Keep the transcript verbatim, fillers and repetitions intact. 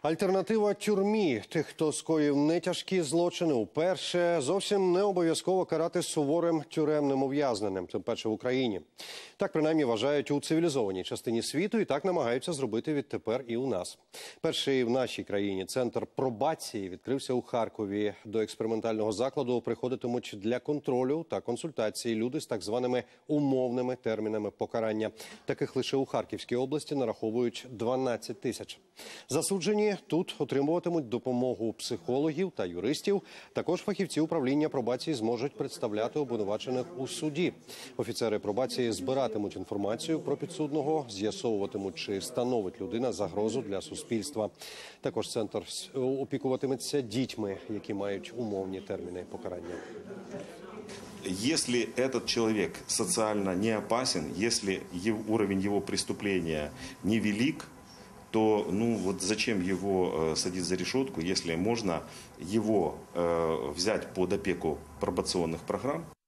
Альтернатива тюрмі. Тих, хто скоїв нетяжкі злочини, уперше зовсім не обов'язково карати суворим тюремним ув'язненням, тим паче в Україні. Так, принаймні, вважають у цивілізованій частині світу і так намагаються зробити відтепер і у нас. Перший в нашій країні центр пробації відкрився у Харкові. До експериментального закладу приходитимуть для контролю та консультації люди з так званими умовними термінами покарання. Таких лише у Харківській області нараховують дванадцять тисяч. Засуджені тут отримуватимуть допомогу психологів та юристів. Також фахівці управління пробації зможуть представляти обвинувачених у суді. Офіцери пробації збиратимуть інформацію про підсудного, з'ясовуватимуть, чи становить людина загрозу для суспільства. Також центр опікуватиметься дітьми, які мають умовні терміни покарання. Если этот человек социально не опасен, если уровень его преступления невелик, то ну вот зачем его э, садить за решетку, если можно его э, взять под опеку пробационных программ?